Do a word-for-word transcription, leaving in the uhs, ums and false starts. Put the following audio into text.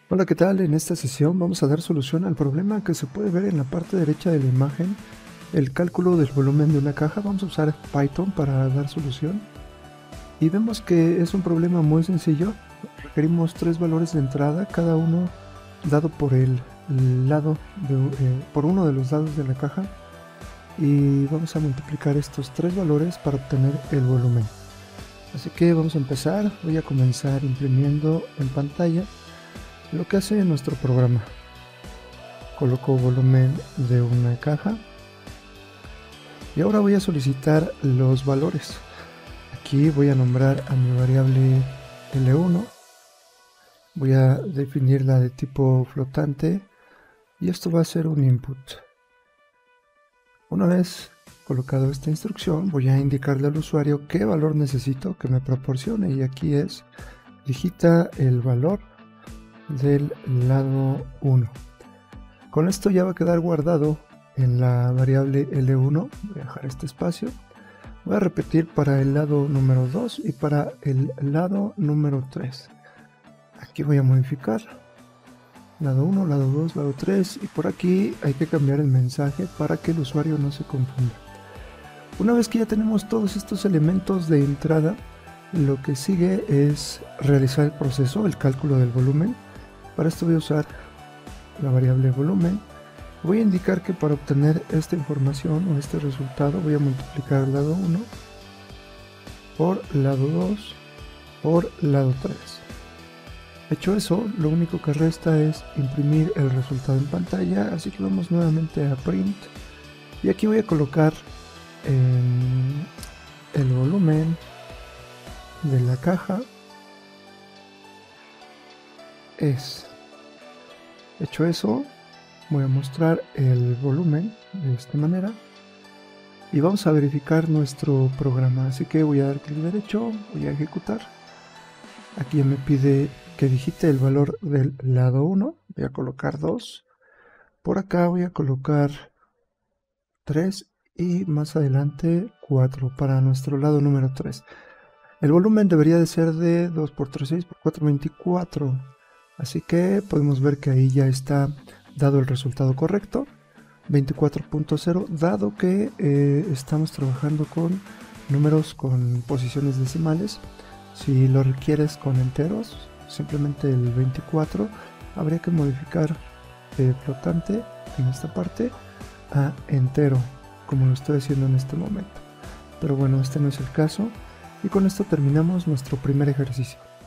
Hola, ¿qué tal? En esta sesión vamos a dar solución al problema que se puede ver en la parte derecha de la imagen, el cálculo del volumen de una caja. Vamos a usar Python para dar solución y vemos que es un problema muy sencillo. Requerimos tres valores de entrada, cada uno dado por el lado de, eh, por uno de los lados de la caja, y vamos a multiplicar estos tres valores para obtener el volumen. Así que vamos a empezar. Voy a comenzar imprimiendo en pantalla lo que hace nuestro programa. Coloco volumen de una caja y ahora voy a solicitar los valores. Aquí voy a nombrar a mi variable L uno, voy a definirla de tipo flotante y esto va a ser un input. Una vez colocado esta instrucción, voy a indicarle al usuario qué valor necesito que me proporcione, y aquí es: digita el valor del lado uno. Con esto ya va a quedar guardado en la variable L uno. Voy a dejar este espacio. Voy a repetir para el lado número dos y para el lado número tres. Aquí voy a modificar lado uno, lado dos, lado tres, y por aquí hay que cambiar el mensaje para que el usuario no se confunda. Una vez que ya tenemos todos estos elementos de entrada, lo que sigue es realizar el proceso, el cálculo del volumen. Para esto voy a usar la variable volumen. Voy a indicar que para obtener esta información o este resultado voy a multiplicar lado uno por lado dos por lado tres. Hecho eso, lo único que resta es imprimir el resultado en pantalla, así que vamos nuevamente a print y aquí voy a colocar eh, el volumen de la caja es. Hecho eso, voy a mostrar el volumen de esta manera y vamos a verificar nuestro programa. Así que voy a dar clic derecho, voy a ejecutar. Aquí me pide que digite el valor del lado uno, voy a colocar dos. Por acá voy a colocar tres y más adelante cuatro para nuestro lado número tres. El volumen debería de ser de dos por tres, seis por cuatro, veinticuatro. Así que podemos ver que ahí ya está dado el resultado correcto, veinticuatro punto cero, dado que eh, estamos trabajando con números con posiciones decimales. Si lo requieres con enteros, simplemente el veinticuatro. Habría que modificar eh, flotante en esta parte a entero, como lo estoy haciendo en este momento. Pero bueno, este no es el caso. Y con esto terminamos nuestro primer ejercicio.